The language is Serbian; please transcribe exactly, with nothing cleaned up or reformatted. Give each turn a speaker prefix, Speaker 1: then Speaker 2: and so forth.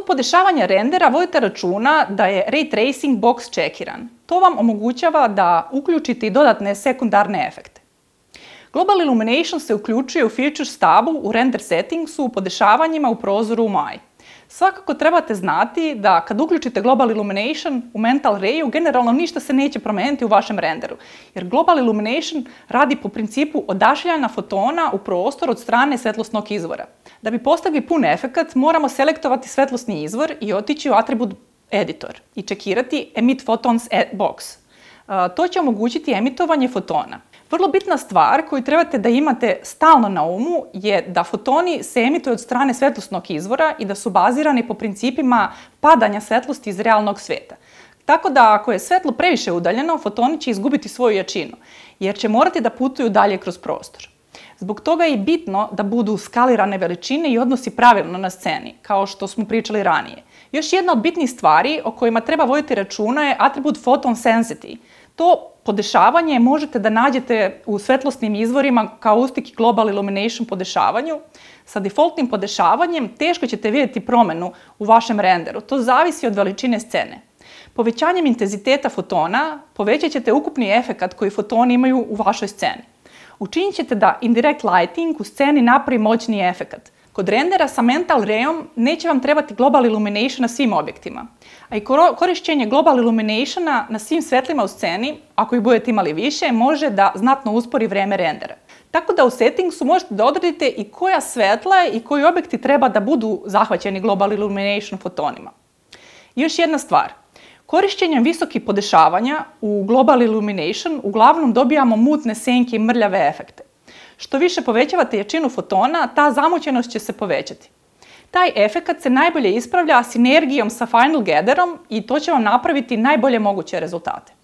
Speaker 1: Kod podešavanja rendera vodite računa da je Ray Tracing box čekiran. To vam omogućava da uključite i dodatne sekundarne efekte. Global Illumination se uključuje u Features tabu u Render Settingsu u podešavanjima u prozoru u maj. Svakako trebate znati da kad uključite Global Illumination u Mental Rayu, generalno ništa se neće promijeniti u vašem renderu, jer Global Illumination radi po principu odašiljanja fotona u prostor od strane svetlosnog izvora. Da bi postigli pun efekat, moramo selektovati svetlosni izvor i otići u atribut Editor i čekirati Emit Photons box. To će omogućiti emitovanje fotona. Vrlo bitna stvar koju trebate da imate stalno na umu je da fotoni se emituju od strane svetlosnog izvora i da su bazirani po principima padanja svetlosti iz realnog sveta. Tako da ako je svetlo previše udaljeno, fotoni će izgubiti svoju jačinu, jer će morati da putuju dalje kroz prostor. Zbog toga je i bitno da budu skalirane veličine i odnosi pravilno na sceni, kao što smo pričali ranije. Još jedna od bitnih stvari o kojima treba voditi računa je atribut Photon Sensity. To podešavanje možete da nađete u svetlosnim izvorima kao ustik Global Illumination podešavanju. Sa defaultnim podešavanjem teško ćete vidjeti promjenu u vašem renderu. To zavisi od veličine scene. Povećanjem intenziteta fotona povećat ćete ukupni efekat koji fotoni imaju u vašoj sceni. Učinit ćete da indirect lighting u sceni napravi moćniji efekat. Kod rendera sa Mental Rayom neće vam trebati Global Illumination na svim objektima. A i korišćenje Global Illuminationa na svim svetlima u sceni, ako ih budete imali više, može da znatno uspori vreme rendera. Tako da u settingsu možete da odredite i koja svetla i koji objekti treba da budu zahvaćeni Global Illumination fotonima. I još jedna stvar. Korišćenjem visokih podešavanja u Global Illumination uglavnom dobijamo mutne senke i mrljave efekte. Što više povećavate jačinu fotona, ta zamućenost će se povećati. Taj efekat se najbolje ispravlja sinergijom sa Final Gather-om i to će vam napraviti najbolje moguće rezultate.